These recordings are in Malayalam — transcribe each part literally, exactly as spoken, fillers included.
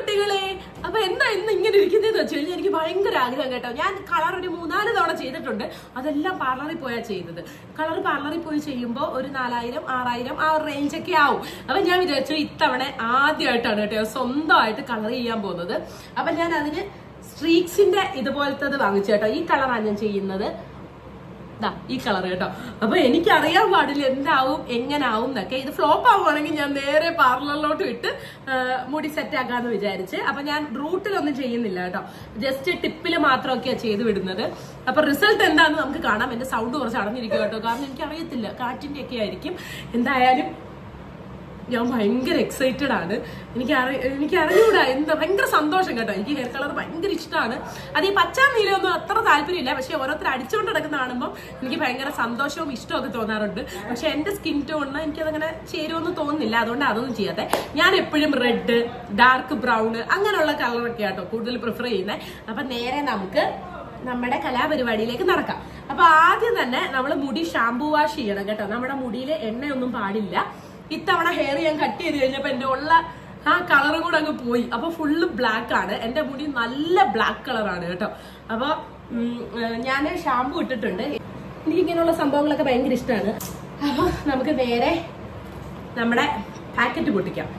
കുട്ടികളെ, അപ്പൊ എന്താ ഇന്ന് ഇങ്ങനെ ഇരിക്കുന്നതെന്ന് വെച്ച് കഴിഞ്ഞാൽ എനിക്ക് ഭയങ്കര ആഗ്രഹം കേട്ടോ. ഞാൻ കളർ ഒരു മൂന്നാല് തവണ ചെയ്തിട്ടുണ്ട്. അതെല്ലാം പാർലറിൽ പോയാ ചെയ്തത്. കളർ പാർലറിൽ പോയി ചെയ്യുമ്പോൾ ഒരു നാലായിരം ആറായിരം ആ റേഞ്ചൊക്കെ ആവും. അപ്പൊ ഞാൻ വിചാരിച്ചു ഇത്തവണ ആദ്യമായിട്ടാണ് കേട്ടോ സ്വന്തമായിട്ട് കളർ ചെയ്യാൻ പോകുന്നത്. അപ്പൊ ഞാൻ അതിന് സ്ട്രീക്സിന്റെ ഇതുപോലത്തത് വാങ്ങിച്ചു കേട്ടോ. ഈ കളറാണ് ഞാൻ ചെയ്യുന്നത്. ഈ കളർ കേട്ടോ. അപ്പൊ എനിക്ക് അറിയാൻ പാടില്ല എന്താവും എങ്ങനാവും എന്നൊക്കെ. ഇത് ഫ്ലോപ്പ് ആവുകയാണെങ്കിൽ ഞാൻ നേരെ പാർലറിലോട്ട് വിട്ട് മുടി സെറ്റ് ആക്കാന്ന് വിചാരിച്ച്. അപ്പൊ ഞാൻ റൂട്ടിലൊന്നും ചെയ്യുന്നില്ല കേട്ടോ. ജസ്റ്റ് ടിപ്പില് മാത്രമൊക്കെയാണ് ചെയ്ത് വിടുന്നത്. അപ്പൊ റിസൾട്ട് എന്താണെന്ന് നമുക്ക് കാണാം. എന്റെ സൗണ്ട് കുറച്ച് അടഞ്ഞിരിക്കും കേട്ടോ, കാരണം എനിക്ക് അറിയത്തില്ല, കാറ്റിന്റെ ഒക്കെ ആയിരിക്കും. എന്തായാലും ഞാൻ ഭയങ്കര എക്സൈറ്റഡ് ആണ്. എനിക്ക് അറി എനിക്ക് അറിഞ്ഞൂടാ എന്താ ഭയങ്കര സന്തോഷം കേട്ടോ. എനിക്ക് ഹെയർ കളർ ഭയങ്കര ഇഷ്ടമാണ്. അത് ഈ പച്ച നീലൊന്നും അത്ര താല്പര്യമില്ല. പക്ഷെ ഓരോരുത്തർ അടിച്ചുകൊണ്ട് നടക്കുന്ന കാണുമ്പോൾ എനിക്ക് ഭയങ്കര സന്തോഷവും ഇഷ്ടമൊക്കെ തോന്നാറുണ്ട്. പക്ഷെ എന്റെ സ്കിൻ ടോണിന് എനിക്കതങ്ങനെ ചേരുമെന്ന് തോന്നുന്നില്ല. അതുകൊണ്ട് അതൊന്നും ചെയ്യാതെ ഞാൻ എപ്പോഴും റെഡ്, ഡാർക്ക് ബ്രൗൺ അങ്ങനെയുള്ള കളറൊക്കെ ആട്ടോ കൂടുതൽ പ്രിഫർ ചെയ്യുന്നത്. അപ്പൊ നേരെ നമുക്ക് നമ്മുടെ കലാപരിപാടിയിലേക്ക് നടക്കാം. അപ്പൊ ആദ്യം തന്നെ നമ്മൾ മുടി ഷാംപൂ വാഷ് ചെയ്യണം കേട്ടോ. നമ്മുടെ മുടിയിൽ എണ്ണയൊന്നും പാടില്ല. ഇത്തവണ ഹെയർ ഞാൻ കട്ട് ചെയ്ത് കഴിഞ്ഞപ്പോ എന്റെ ഉള്ള ആ കളറും കൂടെ അങ്ങ് പോയി. അപ്പൊ ഫുള്ള് ബ്ലാക്ക് ആണ്. എന്റെ മുടി നല്ല ബ്ലാക്ക് കളറാണ് കേട്ടോ. അപ്പൊ ഞാൻ ഷാംപൂ ഇട്ടിട്ടുണ്ട്. എനിക്ക് ഇങ്ങനെയുള്ള സംഭവങ്ങളൊക്കെ ഭയങ്കര ഇഷ്ടമാണ്. അപ്പൊ നമുക്ക് നേരെ നമ്മുടെ പാക്കറ്റ് പൊട്ടിക്കാം.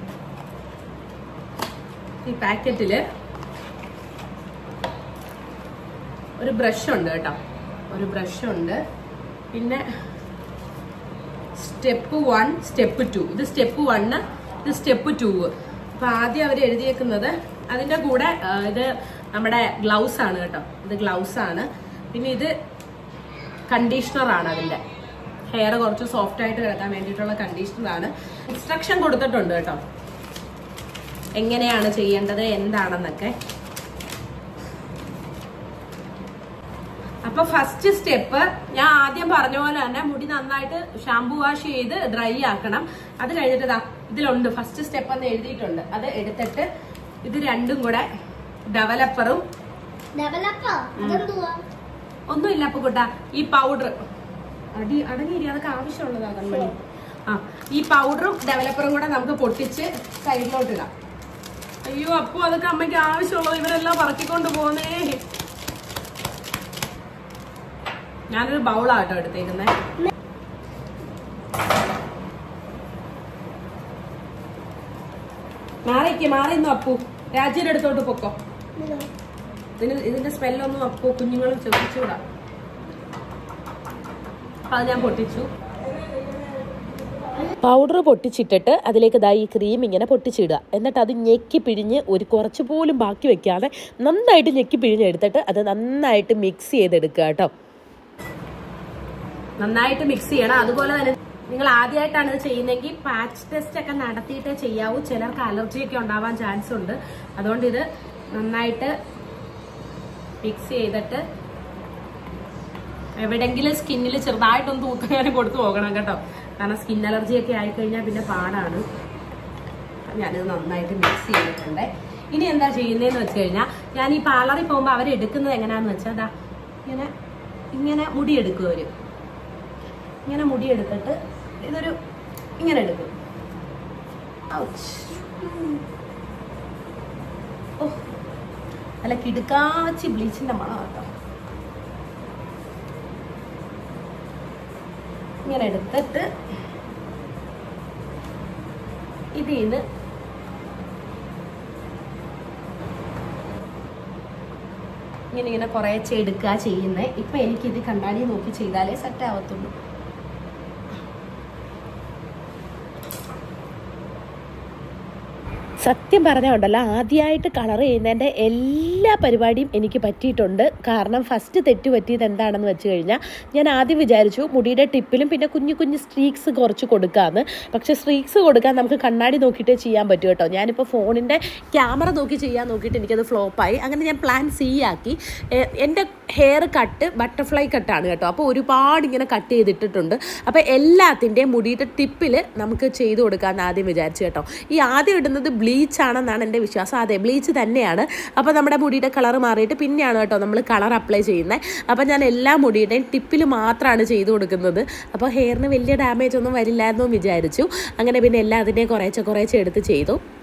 ഈ പാക്കറ്റില് ഒരു ബ്രഷ് ഉണ്ട് കേട്ടോ. ഒരു ബ്രഷ് ഉണ്ട്. പിന്നെ സ്റ്റെപ്പ് വൺ, സ്റ്റെപ്പ് ടു. ഇത് സ്റ്റെപ്പ് വണ്ണ്, ഇത് സ്റ്റെപ്പ് ടു. അപ്പൊ ആദ്യം അവർ എഴുതിയേക്കുന്നത് അതിന്റെ കൂടെ ഇത് നമ്മുടെ ഗ്ലൗസ് ആണ് കേട്ടോ. ഇത് ഗ്ലൗസ് ആണ്. പിന്നെ ഇത് കണ്ടീഷണർ ആണ്. അതിന്റെ ഹെയർ കുറച്ച് സോഫ്റ്റ് ആയിട്ട് കിടക്കാൻ വേണ്ടിയിട്ടുള്ള കണ്ടീഷണർ ആണ്. ഇൻസ്ട്രക്ഷൻ കൊടുത്തിട്ടുണ്ട് കേട്ടോ, എങ്ങനെയാണ് ചെയ്യേണ്ടത് എന്താണെന്നൊക്കെ. അപ്പൊ ഫസ്റ്റ് സ്റ്റെപ്പ് ഞാൻ ആദ്യം പറഞ്ഞ പോലെ തന്നെ മുടി നന്നായിട്ട് ഷാംപൂ വാഷ് ചെയ്ത് ഡ്രൈ ആക്കണം. അത് കഴിഞ്ഞിട്ട് ഇതാ ഇതിലുണ്ട് ഫസ്റ്റ് സ്റ്റെപ്പ് എന്ന് എഴുതിയിട്ടുണ്ട്. അത് എടുത്തിട്ട് ഇത് രണ്ടും കൂടെ ഡെവലപ്പറും ഒന്നുമില്ല അപ്പൊ കൂട്ടാ ഈ പൗഡർ അടി അടങ്ങിയിരി അതൊക്കെ ആവശ്യമുള്ളതാ കൺമണി. ആ ഈ പൗഡറും ഡെവലപ്പറും കൂടെ നമുക്ക് പൊട്ടിച്ച് സൈഡിലോട്ട് ഇടാം. അയ്യോ അപ്പൊ അതൊക്കെ അമ്മയ്ക്ക് ആവശ്യമുള്ളത് ഇവരെല്ലാം പറക്കിക്കൊണ്ട് പോകുന്നേ. ഞാനൊരു ബൗളാട്ടോ എടുത്തേക്കുന്നത്. മാറിക്ക് മാറിന്നു അപ്പു. രാജ്യയുടെ അടുത്തോട്ട് പൊക്കോ. ഇതിന് ഇതിന്റെ സ്മെല്ലൊന്നും അപ്പു കുഞ്ഞുങ്ങളും ചോദിച്ചുകൂടാ. അത് ഞാൻ പൊട്ടിച്ചു. പൗഡർ പൊട്ടിച്ചിട്ടിട്ട് അതിലേക്ക് ദാ ഈ ക്രീം ഇങ്ങനെ പൊട്ടിച്ചിടുക. എന്നിട്ട് അത് ഞെക്കി പിഴിഞ്ഞ് ഒരു കുറച്ച് പോലും ബാക്കി വെക്കാതെ നന്നായിട്ട് ഞെക്കി പിഴിഞ്ഞെടുത്തിട്ട് അത് നന്നായിട്ട് മിക്സ് ചെയ്തെടുക്കുക കേട്ടോ. നന്നായിട്ട് മിക്സ് ചെയ്യണം. അതുപോലെ തന്നെ നിങ്ങൾ ആദ്യമായിട്ടാണ് ഇത് ചെയ്യുന്നതെങ്കിൽ പാച്ച് ടെസ്റ്റ് ഒക്കെ നടത്തിയിട്ടേ ചെയ്യാവൂ. ചിലർക്ക് അലർജി ഒക്കെ ഉണ്ടാവാൻ ചാൻസ് ഉണ്ട്. അതുകൊണ്ട് ഇത് നന്നായിട്ട് മിക്സ് ചെയ്തിട്ട് എവിടെങ്കിലും സ്കിന്നിൽ ചെറുതായിട്ടൊന്ന് തൂക്കാൻ കൊടുത്തു പോകണം കേട്ടോ. കാരണം സ്കിൻ അലർജി ഒക്കെ ആയിക്കഴിഞ്ഞാൽ പിന്നെ പാടാണ്. ഞാനിത് നന്നായിട്ട് മിക്സ് ചെയ്തിട്ടുണ്ട്. ഇനി എന്താ ചെയ്യുന്നതെന്ന് വെച്ച് കഴിഞ്ഞാൽ ഞാൻ ഈ പാർലറിൽ പോകുമ്പോൾ അവരെടുക്കുന്നത് എങ്ങനെയാന്ന് വെച്ചാൽ അതാ ഇങ്ങനെ ഇങ്ങനെ മുടി എടുക്കും. അവര് ഇങ്ങനെ മുടി എടുത്തിട്ട് ഇതൊരു ഇങ്ങനെ എടുക്കും. ഓ അല്ല കിടുക്കാച്ചി ബ്ലീച്ചിന്റെ മണം കേട്ടോ. ഇങ്ങനെ എടുത്തിട്ട് ഇതിന്ന് ഇങ്ങനെ ഇങ്ങനെ കുറേശ്ശെ എടുക്കുക ചെയ്യുന്നത്. ഇപ്പൊ എനിക്കിത് കണ്ണാടി നോക്കി ചെയ്താലേ സെറ്റ് ആവത്തുള്ളൂ. സത്യം പറഞ്ഞാൽ ഉണ്ടല്ലോ ആദ്യമായിട്ട് കളർ ചെയ്യുന്നതിൻ്റെ എല്ലാ പരിപാടിയും എനിക്ക് പറ്റിയിട്ടുണ്ട്. കാരണം ഫസ്റ്റ് തെറ്റ് പറ്റിയത് എന്താണെന്ന് വെച്ച് കഴിഞ്ഞാൽ ഞാൻ ആദ്യം വിചാരിച്ചു മുടിയുടെ ടിപ്പിലും പിന്നെ കുഞ്ഞു കുഞ്ഞു സ്ട്രീക്സ് കുറച്ച് കൊടുക്കാമെന്ന്. പക്ഷേ സ്ട്രീക്സ് കൊടുക്കാൻ നമുക്ക് കണ്ണാടി നോക്കിയിട്ടേ ചെയ്യാൻ പറ്റും കേട്ടോ. ഞാനിപ്പോൾ ഫോണിൻ്റെ ക്യാമറ നോക്കി ചെയ്യാൻ നോക്കിയിട്ട് എനിക്കത് ഫ്ലോപ്പായി. അങ്ങനെ ഞാൻ പ്ലാൻ സി ആക്കി. എൻ്റെ ഹെയർ കട്ട് ബട്ടർഫ്ലൈ കട്ടാണ് കേട്ടോ. അപ്പോൾ ഒരുപാട് ഇങ്ങനെ കട്ട് ചെയ്തിട്ടിട്ടുണ്ട്. അപ്പോൾ എല്ലാത്തിൻ്റെയും മുടിയുടെ ടിപ്പിൽ നമുക്ക് ചെയ്ത് കൊടുക്കാമെന്ന് ആദ്യം വിചാരിച്ചു കേട്ടോ. ഈ ആദ്യം ഇടുന്നത് ബ്ലീച്ചാണെന്നാണ് എൻ്റെ വിശ്വാസം. അതെ, ബ്ലീച്ച് തന്നെയാണ്. അപ്പോൾ നമ്മുടെ മുടിയുടെ കളർ മാറിയിട്ട് പിന്നെയാണ് കേട്ടോ നമ്മൾ കളർ അപ്ലൈ ചെയ്യുന്നത്. അപ്പോൾ ഞാൻ എല്ലാ മുടിയുടെയും ടിപ്പിൽ മാത്രമാണ് ചെയ്ത് കൊടുക്കുന്നത്. അപ്പോൾ ഹെയറിന് വലിയ ഡാമേജ് ഒന്നും വരില്ലായിരുന്നു വിചാരിച്ചു. അങ്ങനെ പിന്നെ എല്ലാ അതിൻ്റെയും കുറേശ്ശെ കുറേശ്ശെ എടുത്ത് ചെയ്തു.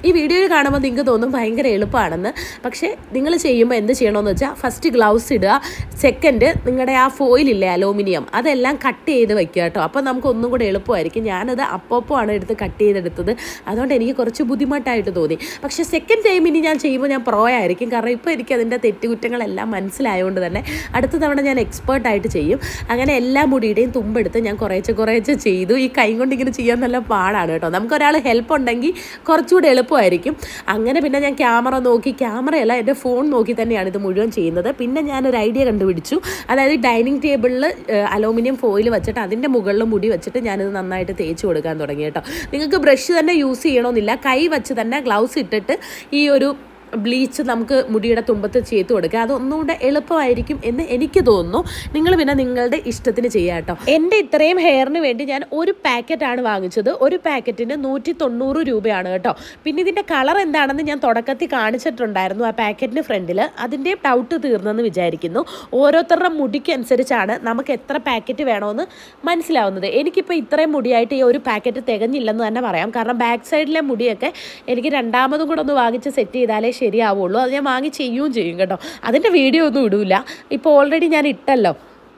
ഈ വീഡിയോയിൽ കാണുമ്പോൾ നിങ്ങൾക്ക് തോന്നും ഭയങ്കര എളുപ്പമാണെന്ന്. പക്ഷേ നിങ്ങൾ ചെയ്യുമ്പോൾ എന്ത് ചെയ്യണമെന്ന് വെച്ചാൽ ഫസ്റ്റ് ഗ്ലൗസ് ഇടുക, സെക്കൻഡ് നിങ്ങളുടെ ആ ഫോയിലില്ലേ അലൂമിനിയം അതെല്ലാം കട്ട് ചെയ്ത് വെക്കുക കേട്ടോ. അപ്പോൾ നമുക്ക് ഒന്നും കൂടെ എളുപ്പമായിരിക്കും. ഞാനത് അപ്പോഴാണ് എടുത്ത് കട്ട് ചെയ്തെടുത്തത്, അതുകൊണ്ട് എനിക്ക് കുറച്ച് ബുദ്ധിമുട്ടായിട്ട് തോന്നി. പക്ഷേ സെക്കൻഡ് ടൈം ഇനി ഞാൻ ചെയ്യുമ്പോൾ ഞാൻ പ്രോ ആയിരിക്കും. കാരണം ഇപ്പോൾ എനിക്ക് അതിൻ്റെ തെറ്റുകുറ്റങ്ങളെല്ലാം മനസ്സിലായതുകൊണ്ട് തന്നെ അടുത്ത തവണ ഞാൻ എക്സ്പേർട്ടായിട്ട് ചെയ്യും. അങ്ങനെ എല്ലാ മുടിയുടെയും തുമ്പെടുത്ത് ഞാൻ കുറേശ്ശെ കുറേശ്ശെ ചെയ്തു. ഈ കൈ കൊണ്ട് ഇങ്ങനെ ചെയ്യാൻ നല്ല പാടാണ് കേട്ടോ. നമുക്കൊരാൾ ഹെൽപ്പ് ഉണ്ടെങ്കിൽ കുറച്ചുകൂടി എളുപ്പമായിരിക്കും. അങ്ങനെ പിന്നെ ഞാൻ ക്യാമറ നോക്കി, ക്യാമറയല്ല എൻ്റെ ഫോൺ നോക്കി തന്നെയാണ് ഇത് മുഴുവൻ ചെയ്യുന്നത്. പിന്നെ ഞാനൊരു ഐഡിയ കണ്ടുപിടിച്ചു. അതായത് ഡൈനിങ് ടേബിളിൽ അലൂമിനിയം ഫോയിൽ വെച്ചിട്ട് അതിൻ്റെ മുകളിൽ മുടി വെച്ചിട്ട് ഞാനിത് നന്നായിട്ട് തേച്ച് കൊടുക്കാൻ തുടങ്ങി കേട്ടോ. നിങ്ങൾക്ക് ബ്രഷ് തന്നെ യൂസ് ചെയ്യണമെന്നില്ല, കൈ വെച്ച് തന്നെ ഗ്ലൗസ് ഇട്ടിട്ട് ഈ ഒരു ബ്ലീച്ച് നമുക്ക് മുടിയുടെ തുമ്പത്ത് ചെയ്ത് കൊടുക്കുക. അതൊന്നുകൂടെ എളുപ്പമായിരിക്കും എന്ന് എനിക്ക് തോന്നുന്നു. നിങ്ങൾ പിന്നെ നിങ്ങളുടെ ഇഷ്ടത്തിന് ചെയ്യാം കേട്ടോ. എൻ്റെ ഇത്രയും ഹെയറിന് വേണ്ടി ഞാൻ ഒരു പാക്കറ്റാണ് വാങ്ങിച്ചത്. ഒരു പാക്കറ്റിന് നൂറ്റി തൊണ്ണൂറ് രൂപയാണ് കേട്ടോ. പിന്നെ ഇതിൻ്റെ കളർ എന്താണെന്ന് ഞാൻ തുടക്കത്തിൽ കാണിച്ചിട്ടുണ്ടായിരുന്നു ആ പാക്കറ്റിന് ഫ്രണ്ടിൽ. അതിൻ്റെ ഡൗട്ട് തീർന്നെന്ന് വിചാരിക്കുന്നു. ഓരോരുത്തരുടെ മുടിക്ക് അനുസരിച്ചാണ് നമുക്ക് എത്ര പാക്കറ്റ് വേണമെന്ന് മനസ്സിലാവുന്നത്. എനിക്കിപ്പോൾ ഇത്രയും മുടിയായിട്ട് ഈ ഒരു പാക്കറ്റ് തികഞ്ഞില്ലെന്ന് തന്നെ പറയാം. കാരണം ബാക്ക് സൈഡിലെ മുടിയൊക്കെ എനിക്ക് രണ്ടാമതും കൂടെ ഒന്ന് വാങ്ങിച്ച് സെറ്റ് ചെയ്താലേ ശരിയാവുള്ളൂ. അത് ഞാൻ വാങ്ങി ചെയ്യുകയും ചെയ്യും കേട്ടോ. അതിൻ്റെ വീഡിയോ ഒന്നും ഇടൂല, ഇപ്പോൾ ഓൾറെഡി ഞാൻ ഇട്ടല്ലോ.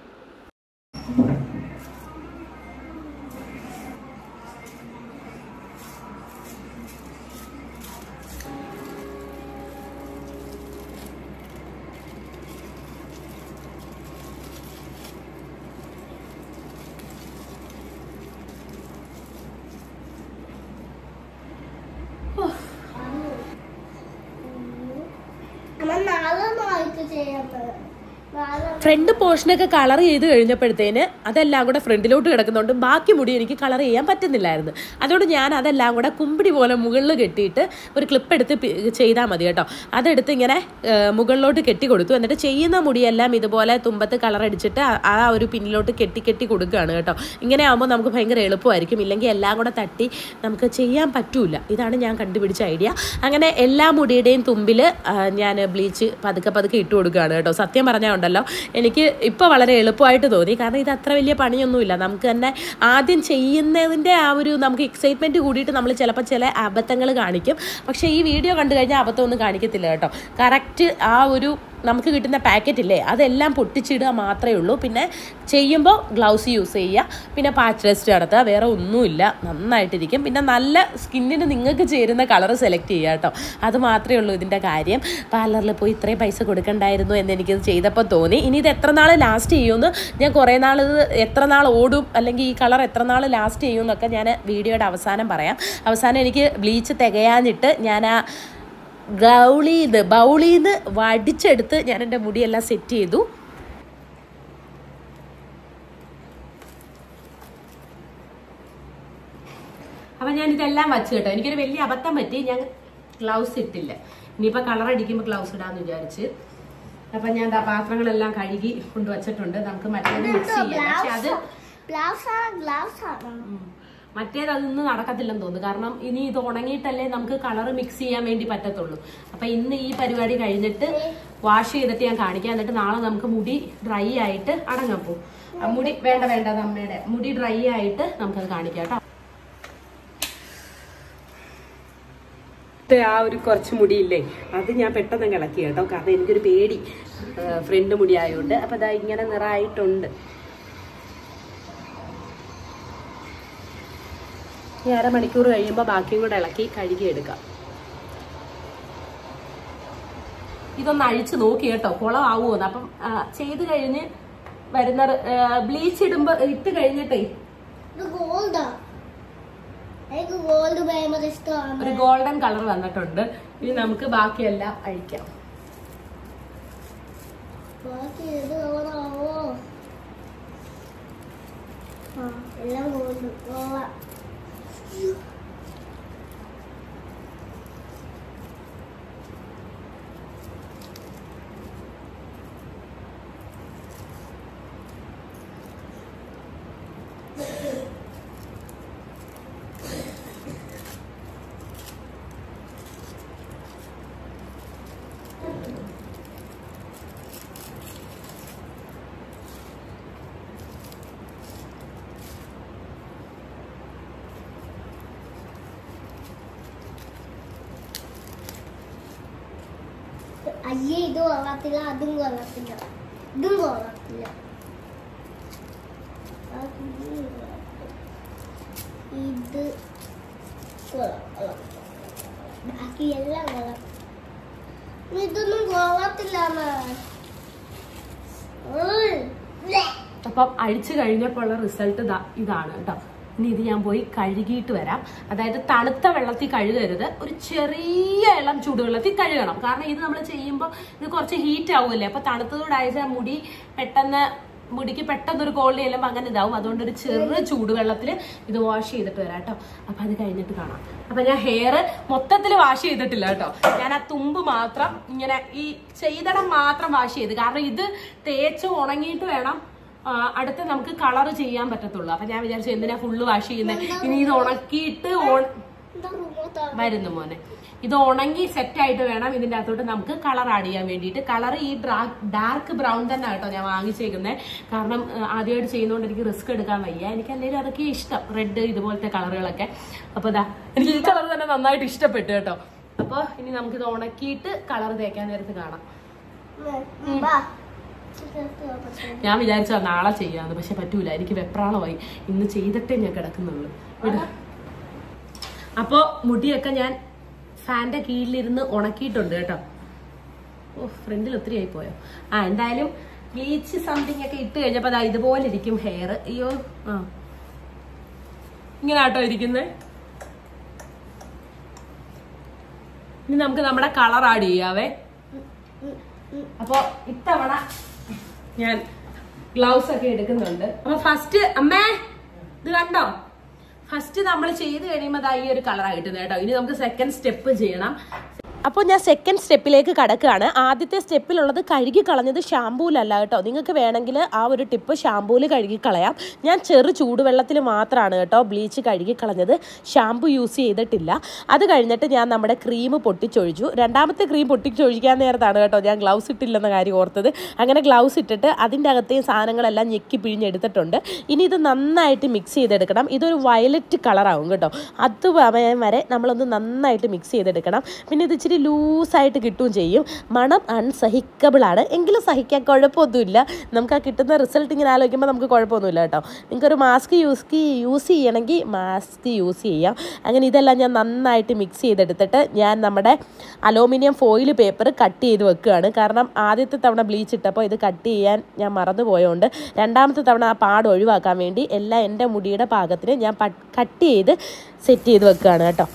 ഫ്രണ്ട് പോർഷനൊക്കെ കളർ ചെയ്ത് കഴിഞ്ഞപ്പോഴത്തേന് അതെല്ലാം കൂടെ ഫ്രണ്ടിലോട്ട് കിടക്കുന്നുണ്ട്. ബാക്കി മുടി എനിക്ക് കളർ ചെയ്യാൻ പറ്റുന്നില്ലായിരുന്നു. അതുകൊണ്ട് ഞാൻ അതെല്ലാം കൂടെ കുമ്പിടി പോലെ മുകളിൽ കെട്ടിയിട്ട് ഒരു ക്ലിപ്പ് എടുത്ത് ചെയ്താൽ മതി കേട്ടോ. അതെടുത്ത് ഇങ്ങനെ മുകളിലോട്ട് കെട്ടി കൊടുത്തു. എന്നിട്ട് ചെയ്യുന്ന മുടിയെല്ലാം ഇതുപോലെ തുമ്പത്ത് കളർ അടിച്ചിട്ട് ആ ഒരു പിന്നിലോട്ട് കെട്ടി കെട്ടി കൊടുക്കുകയാണ് കേട്ടോ. ഇങ്ങനെ ആകുമ്പോൾ നമുക്ക് ഭയങ്കര എളുപ്പമായിരിക്കും. ഇല്ലെങ്കിൽ എല്ലാം കൂടെ തട്ടി നമുക്ക് ചെയ്യാൻ പറ്റൂല. ഇതാണ് ഞാൻ കണ്ടുപിടിച്ച ഐഡിയ. അങ്ങനെ എല്ലാ മുടിയുടെയും തുമ്പിൽ ഞാൻ ബ്ലീച്ച് പതുക്കെ പതുക്കെ ഇട്ട് കൊടുക്കുകയാണ് കേട്ടോ. സത്യം പറഞ്ഞാൽ ഉണ്ടല്ലോ, എനിക്ക് ഇപ്പോൾ വളരെ എളുപ്പമായിട്ട് തോന്നി. കാരണം ഇത് അത്ര വലിയ പണിയൊന്നുമില്ല. നമുക്ക് തന്നെ ആദ്യം ചെയ്യുന്നതിൻ്റെ ആ ഒരു നമുക്ക് എക്സൈറ്റ്മെൻറ്റ് കൂടിയിട്ട് നമ്മൾ ചിലപ്പോൾ ചില അബദ്ധങ്ങൾ കാണിക്കും. പക്ഷേ ഈ വീഡിയോ കണ്ടു കഴിഞ്ഞാൽ അബദ്ധമൊന്നും കാണിക്കത്തില്ല കേട്ടോ. കറക്റ്റ് ആ ഒരു നമുക്ക് കിട്ടുന്ന പാക്കറ്റില്ലേ അതെല്ലാം പൊട്ടിച്ചിടുക മാത്രമേ ഉള്ളൂ. പിന്നെ ചെയ്യുമ്പോൾ ഗ്ലൗസ് യൂസ് ചെയ്യുക, പിന്നെ പാച്ച് ടെസ്റ്റ് നടത്തുക, വേറെ ഒന്നുമില്ല. നന്നായിട്ടിരിക്കും. പിന്നെ നല്ല സ്കിന്നിന് നിങ്ങൾക്ക് ചേരുന്ന കളർ സെലക്ട് ചെയ്യുക കേട്ടോ. അത് മാത്രമേ ഉള്ളൂ ഇതിൻ്റെ കാര്യം. പാർലറിൽ പോയി ഇത്രയും പൈസ കൊടുക്കണ്ടായിരുന്നു എന്ന് എനിക്കിത് ചെയ്തപ്പോൾ തോന്നി. ഇനി ഇത് എത്ര നാൾ ലാസ്റ്റ് ചെയ്യുമെന്ന്, ഞാൻ കുറേ നാൾ ഇത് എത്ര നാൾ ഓടും അല്ലെങ്കിൽ ഈ കളർ എത്ര നാൾ ലാസ്റ്റ് ചെയ്യുമെന്നൊക്കെ ഞാൻ വീഡിയോയുടെ അവസാനം പറയാം. അവസാനം എനിക്ക് ബ്ലീച്ച് തികയാഞ്ഞിട്ട് ഞാൻ ആ ഗൗളീന്ന് ബൗളീന്ന് വടിച്ചെടുത്ത് ഞാൻ എൻ്റെ മുടിയെല്ലാം സെറ്റ് ചെയ്തു. അപ്പം ഞാനിതെല്ലാം വച്ചു കേട്ടോ. എനിക്കൊരു വലിയ അബദ്ധം പറ്റി, ഞാൻ ഗ്ലൗസ് ഇട്ടില്ല. ഇനിയിപ്പോൾ കളർ അടിക്കുമ്പോൾ ഗ്ലൗസ് ഇടാമെന്ന് വിചാരിച്ച്. അപ്പം ഞാൻ ആ പാത്രങ്ങളെല്ലാം കഴുകി കൊണ്ടുവച്ചിട്ടുണ്ട്. നമുക്ക് മറ്റേത് മിക്സ് ചെയ്യാം. പക്ഷെ അത് മറ്റേത് അതൊന്നും നടക്കത്തില്ലെന്ന് തോന്നുന്നു. കാരണം ഇനി ഇത് ഉണങ്ങിയിട്ടല്ലേ നമുക്ക് കളർ മിക്സ് ചെയ്യാൻ വേണ്ടി പറ്റത്തുള്ളൂ. അപ്പൊ ഇന്ന് ഈ പരിപാടി കഴിഞ്ഞിട്ട് വാഷ് ചെയ്തിട്ട് ഞാൻ കാണിക്കാം. എന്നിട്ട് നാളെ നമുക്ക് മുടി ഡ്രൈ ആയിട്ട് അടങ്ങപ്പോ മുടി വേണ്ട വേണ്ട അമ്മയുടെ മുടി ഡ്രൈ ആയിട്ട് നമുക്കത് കാണിക്കാം കേട്ടോ. ആ ഒരു കുറച്ച് മുടിയില്ലേ അത് ഞാൻ പെട്ടെന്ന് ഇളക്കി കേട്ടോ. കാരണം എനിക്കൊരു പേടി ഫ്രണ്ട് മുടി ആയതുകൊണ്ട്. അപ്പൊ ഇതാ ഇങ്ങനെ നിറായിട്ടുണ്ട്. ഈ അരമണിക്കൂർ കഴിയുമ്പോൾ ബാക്കിയും കൂടെ ഇളക്കി കഴുകിയെടുക്കാം. ഇതൊന്ന് അഴിച്ച് നോക്കി കേട്ടോ കുളമാവുമെന്ന്. അപ്പം ചെയ്ത് കഴിഞ്ഞ് വരുന്ന ബ്ലീച്ച് ഇടുമ്പോ ഇട്ട് കഴിഞ്ഞിട്ടേ ഒരു ഗോൾഡൻ കളർ വന്നിട്ടുണ്ട്. ഇനി നമുക്ക് ബാക്കിയെല്ലാം അഴിക്കാം. എല്ലാം അയ്യേ ഇത് കൊള്ളത്തില്ല അതും കൊള്ളത്തില്ല ഇതും കൊള്ളത്തില്ല ഇത് കൊള്ളാം ബാക്കി എല്ലാം കൊള്ളാം ഇതൊന്നും കൊള്ളത്തില്ല. അപ്പം അഴിച്ചു കഴിഞ്ഞപ്പോൾ ഉള്ള റിസൾട്ട് ഇതാണ് കേട്ടോ. ഇനി ഇത് ഞാൻ പോയി കഴുകിയിട്ട് വരാം. അതായത് തണുത്ത വെള്ളത്തിൽ കഴുകരുത്, ഒരു ചെറിയ ഇളം ചൂടുവെള്ളത്തിൽ കഴുകണം. കാരണം ഇത് നമ്മൾ ചെയ്യുമ്പോൾ ഇത് കുറച്ച് ഹീറ്റ് ആവുമല്ലേ, അപ്പൊ തണുത്തതോടെ അയച്ചാൽ മുടി പെട്ടെന്ന് മുടിക്ക് പെട്ടെന്ന് ഒരു കോൾഡ് ചെല്ലുമ്പോൾ അങ്ങനെ ഇതാവും. അതുകൊണ്ട് ഒരു ചെറു ചൂടുവെള്ളത്തിൽ ഇത് വാഷ് ചെയ്തിട്ട് വരാം കേട്ടോ. അപ്പൊ അത് കഴിഞ്ഞിട്ട് കാണാം. അപ്പൊ ഞാൻ ഹെയർ മൊത്തത്തിൽ വാഷ് ചെയ്തിട്ടില്ല കേട്ടോ. ഞാൻ ആ തുമ്പ് മാത്രം ഇങ്ങനെ ഈ ചെയ്തിടം മാത്രം വാഷ് ചെയ്ത്, കാരണം ഇത് തേച്ച് ഉണങ്ങിയിട്ട് വേണം അടുത്ത് നമുക്ക് കളർ ചെയ്യാൻ പറ്റത്തുള്ളൂ. അപ്പൊ ഞാൻ വിചാരിച്ചു എന്തിനാ ഫുള്ള് വാഷ് ചെയ്യുന്നത്, ഇനി ഇത് ഉണക്കിയിട്ട് വരുന്നു മോനെ. ഇത് ഉണങ്ങി സെറ്റ് ആയിട്ട് വേണം ഇതിന്റെ അകത്തോട്ട് നമുക്ക് കളർ ആഡ് ചെയ്യാൻ വേണ്ടിയിട്ട്. കളർ ഈ ഡാർക്ക് ബ്രൗൺ തന്നെ കേട്ടോ ഞാൻ വാങ്ങിച്ചേക്കുന്നത്. കാരണം ആദ്യമായിട്ട് ചെയ്യുന്നതുകൊണ്ട് എനിക്ക് റിസ്ക് എടുക്കാൻ വയ്യ. എനിക്ക് എന്തെങ്കിലും അതൊക്കെ ഇഷ്ടം, റെഡ് ഇതുപോലത്തെ കളറുകളൊക്കെ. അപ്പൊ ഇതാ എനിക്ക് ഈ കളർ തന്നെ നന്നായിട്ട് ഇഷ്ടപ്പെട്ടു കേട്ടോ. അപ്പൊ ഇനി നമുക്കിത് ഉണക്കിയിട്ട് കളർ തേക്കാൻ നേരത്ത് കാണാം. ഞാൻ വിചാരിച്ചാ നാളെ ചെയ്യാന്ന്, പക്ഷെ പറ്റൂല, എനിക്ക് വെപ്രാളമായി. ഇന്ന് ചെയ്തിട്ടേ ഞാൻ കിടക്കുന്നുള്ളൂ. അപ്പൊ മുടിയൊക്കെ ഞാൻ ഫാന്റെ കീഴിലിരുന്ന് ഉണക്കിയിട്ടുണ്ട് കേട്ടോ. ഓ ഫ്രണ്ടിൽ ഒത്തിരി ആയി പോയോ. ആ എന്തായാലും ബ്ലീച്ച് സംതിങ് ഒക്കെ ഇട്ട് കഴിഞ്ഞപ്പോ അതാ ഇതുപോലെ ഇരിക്കും ഹെയർ. അയ്യോ ആ ഇങ്ങനെ ആട്ടോ ഇരിക്കുന്നത്. ഇനി നമുക്ക് നമ്മുടെ കളർ ആഡ് ചെയ്യാവേ. അപ്പൊ ഇത്തവണ ഞാൻ ഗ്ലൗസ് ഒക്കെ എടുക്കുന്നുണ്ട്. അപ്പൊ ഫസ്റ്റ് അമ്മേ ഇത് കണ്ടോ, ഫസ്റ്റ് നമ്മൾ ചെയ്ത് കഴിയുമ്പോൾ അതാ ഈ ഒരു കളറാണ് കിട്ടുന്നത് കേട്ടോ. ഇനി നമുക്ക് സെക്കൻഡ് സ്റ്റെപ്പ് ചെയ്യണം. അപ്പോൾ ഞാൻ സെക്കൻഡ് സ്റ്റെപ്പിലേക്ക് കടക്കുകയാണ്. ആദ്യത്തെ സ്റ്റെപ്പിലുള്ളത് കഴുകി കളഞ്ഞത് ഷാമ്പൂലല്ല കേട്ടോ. നിങ്ങൾക്ക് വേണമെങ്കിൽ ആ ഒരു ടിപ്പ് ഷാമ്പൂവിൽ കഴുകി കളയാം. ഞാൻ ചെറു ചൂടുവെള്ളത്തിൽ മാത്രമാണ് കേട്ടോ ബ്ലീച്ച് കഴുകി കളഞ്ഞത്, ഷാമ്പു യൂസ് ചെയ്തിട്ടില്ല. അത് കഴിഞ്ഞിട്ട് ഞാൻ നമ്മുടെ ക്രീം പൊട്ടിച്ചൊഴിച്ചു. രണ്ടാമത്തെ ക്രീം പൊട്ടിച്ചൊഴിക്കാൻ നേരത്താണ് കേട്ടോ ഞാൻ ഗ്ലൗസ് ഇട്ടില്ലെന്ന കാര്യം ഓർത്തത്. അങ്ങനെ ഗ്ലൗസ് ഇട്ടിട്ട് അതിൻ്റെ അകത്തെ സാധനങ്ങളെല്ലാം ഞെക്കി പിഴിഞ്ഞെടുത്തിട്ടുണ്ട്. ഇനി ഇത് നന്നായിട്ട് മിക്സ് ചെയ്തെടുക്കണം. ഇതൊരു വയലറ്റ് കളറാവും കേട്ടോ. അത് വരെ നമ്മളൊന്ന് നന്നായിട്ട് മിക്സ് ചെയ്തെടുക്കണം. പിന്നെ ഇത് ഇച്ചിരി ലൂസായിട്ട് കിട്ടുകയും ചെയ്യും. മണം അൺസഹിക്കബിളാണ്, എങ്കിലും സഹിക്കാൻ കുഴപ്പമൊന്നുമില്ല. നമുക്ക് ആ കിട്ടുന്ന റിസൾട്ട് ഇങ്ങനെ ആലോചിക്കുമ്പോൾ നമുക്ക് കുഴപ്പമൊന്നുമില്ല കേട്ടോ. നിങ്ങൾക്കൊരു മാസ്ക് യൂസ് യൂസ് ചെയ്യണമെങ്കിൽ മാസ്ക് യൂസ് ചെയ്യാം. അങ്ങനെ ഇതെല്ലാം ഞാൻ നന്നായിട്ട് മിക്സ് ചെയ്തെടുത്തിട്ട് ഞാൻ നമ്മുടെ അലൂമിനിയം ഫോയിൽ പേപ്പർ കട്ട് ചെയ്ത് വെക്കുകയാണ്. കാരണം ആദ്യത്തെ തവണ ബ്ലീച്ച് ഇട്ടപ്പോൾ ഇത് കട്ട് ചെയ്യാൻ ഞാൻ മറന്നു പോയതുകൊണ്ട് രണ്ടാമത്തെ തവണ ആ പാട് ഒഴിവാക്കാൻ വേണ്ടി എല്ലാം എൻ്റെ മുടിയുടെ പാകത്തിന് ഞാൻ കട്ട് ചെയ്ത് സെറ്റ് ചെയ്ത് വെക്കുകയാണ് കേട്ടോ.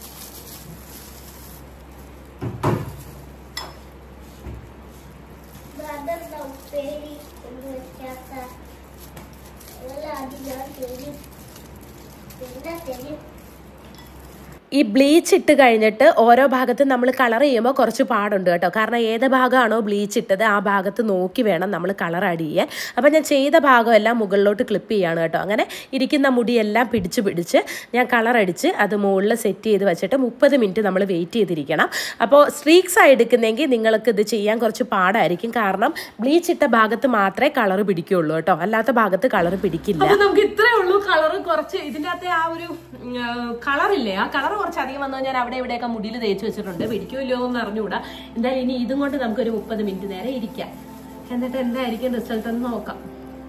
ഈ ബ്ലീച്ച് ഇട്ട് കഴിഞ്ഞിട്ട് ഓരോ ഭാഗത്ത് നമ്മൾ കളർ ചെയ്യുമ്പോൾ കുറച്ച് പാടുണ്ട് കേട്ടോ. കാരണം ഏത് ഭാഗമാണോ ബ്ലീച്ച് ഇട്ടത് ആ ഭാഗത്ത് നോക്കി വേണം നമ്മൾ കളർ ആഡ് ചെയ്യാൻ. അപ്പോൾ ഞാൻ ചെയ്ത ഭാഗമെല്ലാം മുകളിലോട്ട് ക്ലിപ്പ് ചെയ്യാണ് കേട്ടോ. അങ്ങനെ ഇരിക്കുന്ന മുടിയെല്ലാം പിടിച്ച് പിടിച്ച് ഞാൻ കളർ അടിച്ച് അത് മുകളിൽ സെറ്റ് ചെയ്ത് വെച്ചിട്ട് മുപ്പത് മിനിറ്റ് നമ്മൾ വെയിറ്റ് ചെയ്തിരിക്കണം. അപ്പോൾ സ്ട്രീക്സ് ആയി എടുക്കുന്നെങ്കിൽ നിങ്ങൾക്ക് ഇത് ചെയ്യാൻ കുറച്ച് പാടായിരിക്കും. കാരണം ബ്ലീച്ച് ഇട്ട ഭാഗത്ത് മാത്രമേ കളർ പിടിക്കുകയുള്ളൂ കേട്ടോ, അല്ലാത്ത ഭാഗത്ത് കളർ പിടിക്കില്ല. അപ്പോൾ നമുക്ക് ഇത്രേ ഉള്ളൂ. കളർ കുറച്ച് ഇതിൻ്റെ അകത്തെ ആ ഒരു കളറില്ലേ, ആ കളർ കുറച്ച് അധികം വന്നാൽ ഞാൻ അവിടെ ഇവിടെയൊക്കെ മുടിയിൽ തേച്ച് വെച്ചിട്ടുണ്ട്. പിടിക്കുമല്ലോ എന്ന് അറിഞ്ഞുകൂടാ. എന്തായാലും ഇനി ഇതും കൊണ്ട് നമുക്കൊരു മുപ്പത് മിനിറ്റ് നേരം ഇരിക്കാം. എന്നിട്ട് എന്തായിരിക്കും റിസൾട്ട് എന്ന് നോക്കാം.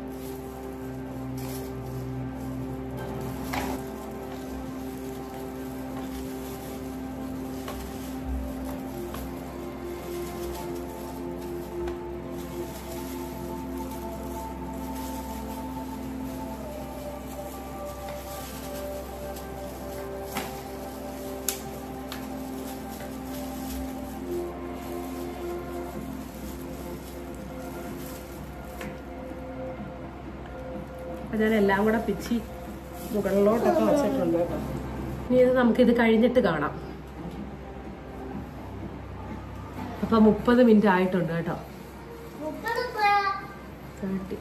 അപ്പം ഞാൻ എല്ലാം കൂടെ പിച്ചി മുകളിലോട്ടൊക്കെ വെച്ചിട്ടുണ്ട് കേട്ടോ. ഇനി ഇത് നമുക്കിത് കഴിഞ്ഞിട്ട് കാണാം. അപ്പം മുപ്പത് മിനിറ്റ് ആയിട്ടുണ്ട് കേട്ടോ. തേർട്ടി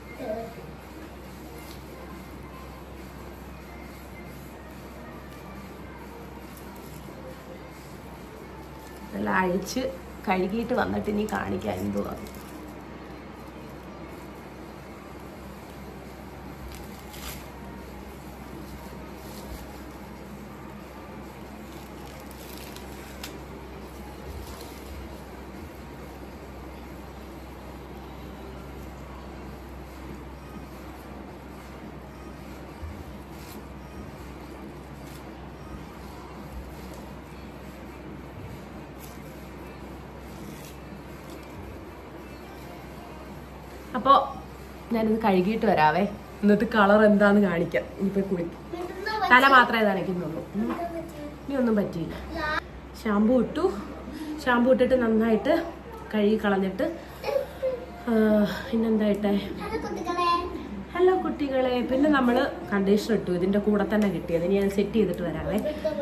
എല്ലാം അഴിച്ച് കഴുകിയിട്ട് വന്നിട്ട് ഇനി കാണിക്കാം എന്തുവാ. അപ്പോൾ ഞാനിത് കഴുകിയിട്ട് വരാവേ, എന്നിട്ട് കളർ എന്താന്ന് കാണിക്കാം. ഇനിയിപ്പോൾ കുളിക്കും, തല മാത്രമേ നനയ്ക്കുന്നുള്ളൂ, ഇനി ഒന്നും പറ്റിയില്ല. ഷാമ്പു ഇട്ടു, ഷാമ്പു ഇട്ടിട്ട് നന്നായിട്ട് കഴുകി കളഞ്ഞിട്ട് പിന്നെന്തായിട്ടെ, ഹലോ കുട്ടികളെ. പിന്നെ നമ്മൾ കണ്ടീഷണർ ഇട്ടു, ഇതിൻ്റെ കൂടെ തന്നെ കിട്ടിയത്. ഇനി ഞാൻ സെറ്റ് ചെയ്തിട്ട് വരാവേ.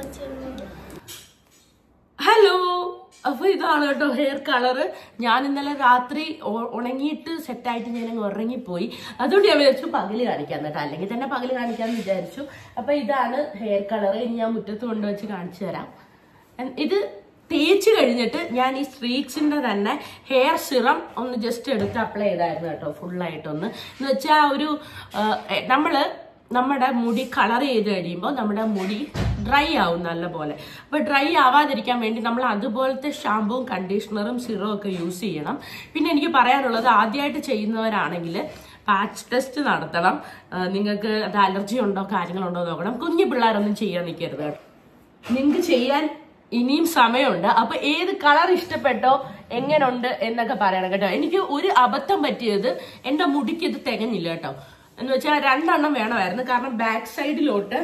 ഹലോ, അപ്പോൾ ഇതാണ് കേട്ടോ ഹെയർ കളറ്. ഞാൻ ഇന്നലെ രാത്രി ഉണങ്ങിയിട്ട് സെറ്റായിട്ട് ഞാനങ്ങ് ഉറങ്ങിപ്പോയി. അതുകൊണ്ട് ഞാൻ വിചാരിച്ചു പകല് കാണിക്കാം കേട്ടോ, അല്ലെങ്കിൽ തന്നെ പകല് കാണിക്കാമെന്ന് വിചാരിച്ചു. അപ്പോൾ ഇതാണ് ഹെയർ കളറ്. ഇനി ഞാൻ മുറ്റത്ത് കൊണ്ടുവച്ച് കാണിച്ചു തരാം. ഇത് തേച്ച് കഴിഞ്ഞിട്ട് ഞാൻ ഈ സ്ട്രീക്സിന്റെ തന്നെ ഹെയർ സിറം ഒന്ന് ജസ്റ്റ് എടുത്ത് അപ്ലൈ ചെയ്തായിരുന്നു കേട്ടോ, ഫുള്ളായിട്ടൊന്ന്. എന്ന് വെച്ചാൽ ഒരു നമ്മള് നമ്മുടെ മുടി കളർ ചെയ്ത് കഴിയുമ്പോൾ നമ്മുടെ മുടി ഡ്രൈ ആവും നല്ല പോലെ. അപ്പൊ ഡ്രൈ ആവാതിരിക്കാൻ വേണ്ടി നമ്മൾ അതുപോലത്തെ ഷാമ്പുവും കണ്ടീഷണറും സിറവും ഒക്കെ യൂസ് ചെയ്യണം. പിന്നെ എനിക്ക് പറയാനുള്ളത്, ആദ്യമായിട്ട് ചെയ്യുന്നവരാണെങ്കിൽ പാച്ച് ടെസ്റ്റ് നടത്തണം. നിങ്ങൾക്ക് അത് അലർജി ഉണ്ടോ കാര്യങ്ങളുണ്ടോ നോക്കണം. കുഞ്ഞു പിള്ളേരൊന്നും ചെയ്യാൻ നിൽക്കരുത്. നിങ്ങൾക്ക് ചെയ്യാൻ ഇനിയും സമയമുണ്ട്. അപ്പൊ ഏത് കളർ ഇഷ്ടപ്പെട്ടോ എങ്ങനെയുണ്ട് എന്നൊക്കെ പറയണം കേട്ടോ. എനിക്ക് ഒരു അബദ്ധം പറ്റിയത്, എന്റെ മുടിക്ക് ഇത് തികഞ്ഞില്ല കേട്ടോ. എന്ന് വെച്ചാൽ രണ്ടെണ്ണം വേണമായിരുന്നു, കാരണം ബാക്ക് സൈഡിലോട്ട്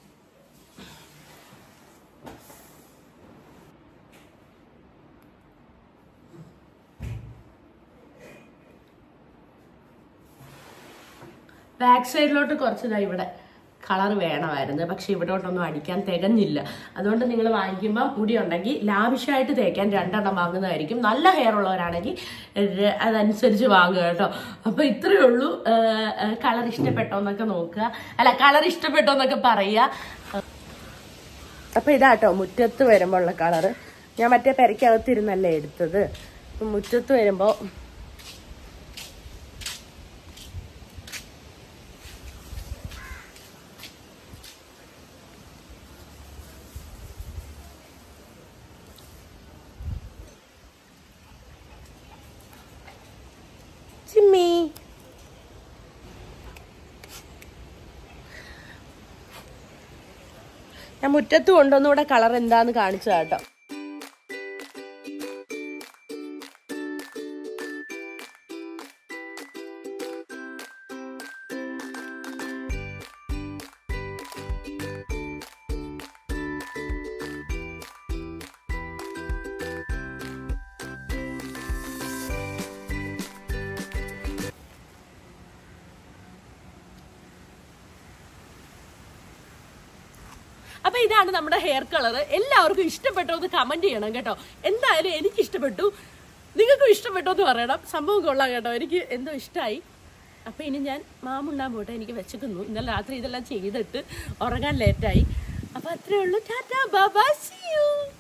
ബാക്ക് സൈഡിലോട്ട് കുറച്ചതാ ഇവിടെ കളർ വേണമായിരുന്നു, പക്ഷെ ഇവിടോട്ടൊന്നും അടിക്കാൻ തികഞ്ഞില്ല. അതുകൊണ്ട് നിങ്ങൾ വാങ്ങിക്കുമ്പോൾ മുടി ഉണ്ടെങ്കിൽ ലാവിഷായിട്ട് തേക്കാൻ രണ്ടെണ്ണം വാങ്ങുന്നതായിരിക്കും. നല്ല ഹെയർ ഉള്ളവരാണെങ്കിൽ അതനുസരിച്ച് വാങ്ങുക കേട്ടോ. അപ്പൊ ഇത്രയേ ഉള്ളൂ. കളർ ഇഷ്ടപ്പെട്ടോ എന്നൊക്കെ നോക്കുക, അല്ല കളർ ഇഷ്ടപ്പെട്ടോ എന്നൊക്കെ പറയുക. അപ്പൊ ഇതാട്ടോ മുറ്റത്ത് വരുമ്പോൾ ഉള്ള കളറ്. ഞാൻ മറ്റേ പെരയ്ക്കകത്തിരുന്നല്ലേ എടുത്തത്. മുറ്റത്ത് വരുമ്പോ ചിമ്മി ഞാൻ മുറ്റത്ത് കൊണ്ടുവന്നൂടെ കളർ എന്താന്ന് കാണിച്ചതാട്ടോ. അപ്പൊ ഇതാണ് നമ്മുടെ ഹെയർ കളർ. എല്ലാവർക്കും ഇഷ്ടപ്പെട്ടോ എന്ന് കമന്റ് ചെയ്യണം കേട്ടോ. എന്തായാലും എനിക്ക് ഇഷ്ടപ്പെട്ടു, നിങ്ങൾക്കും ഇഷ്ടപ്പെട്ടോ എന്ന് പറയണം. സംഭവം കൊള്ളാം കേട്ടോ, എനിക്ക് എന്തോ ഇഷ്ടമായി. അപ്പൊ ഇനി ഞാൻ മാമുണ്ണാൻ പോട്ടെ, എനിക്ക് വെച്ചേക്കുന്നു. ഇന്നലെ രാത്രി ഇതെല്ലാം ചെയ്തിട്ട് ഉറങ്ങാൻ ലേറ്റായി. അപ്പൊ അത്രേ ഉള്ളൂ. Tata bye bye, see U.